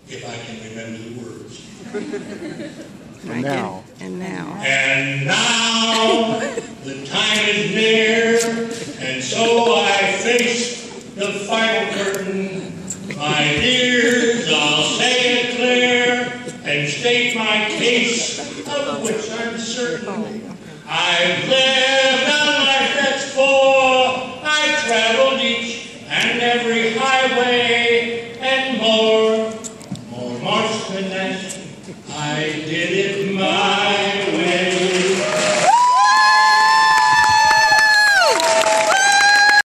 if I can remember the words. And now. And now the time is near, and so I face the final curtain. My dears, I'll say it clear and state my case, of which I'm certain. I've lived a life that's full. I've traveled each and every highway, and more than that, I did it my